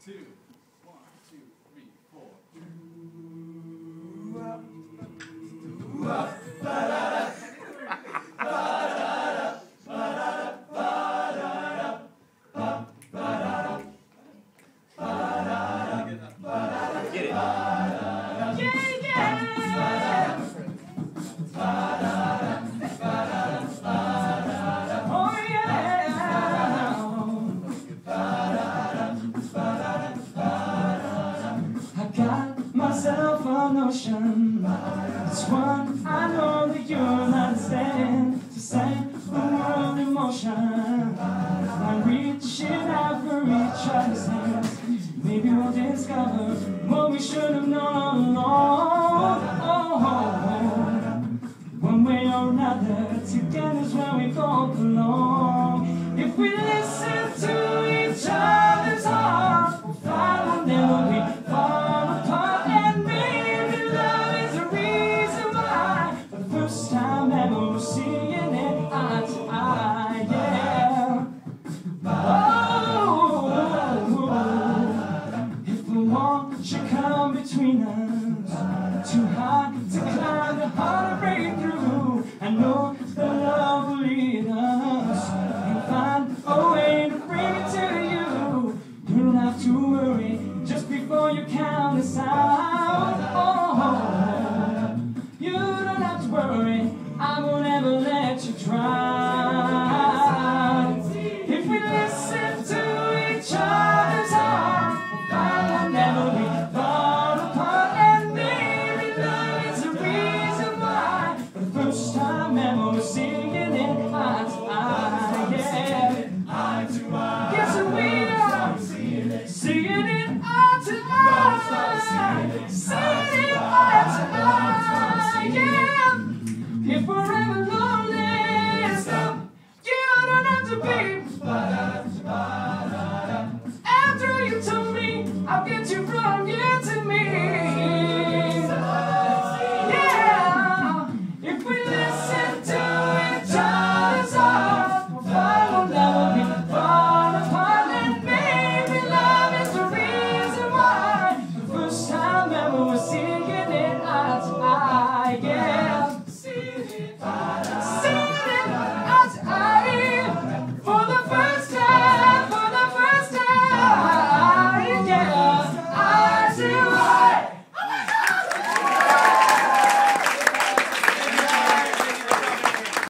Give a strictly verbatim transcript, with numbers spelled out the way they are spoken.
two. One, two, three, four. Get it. Myself a notion, it's one I know that you'll understand. To set the world in motion, I'm reaching out for each other's hands. Maybe we'll discover what we should have known all along. Oh, oh, oh. One way or another, together's where we both belong.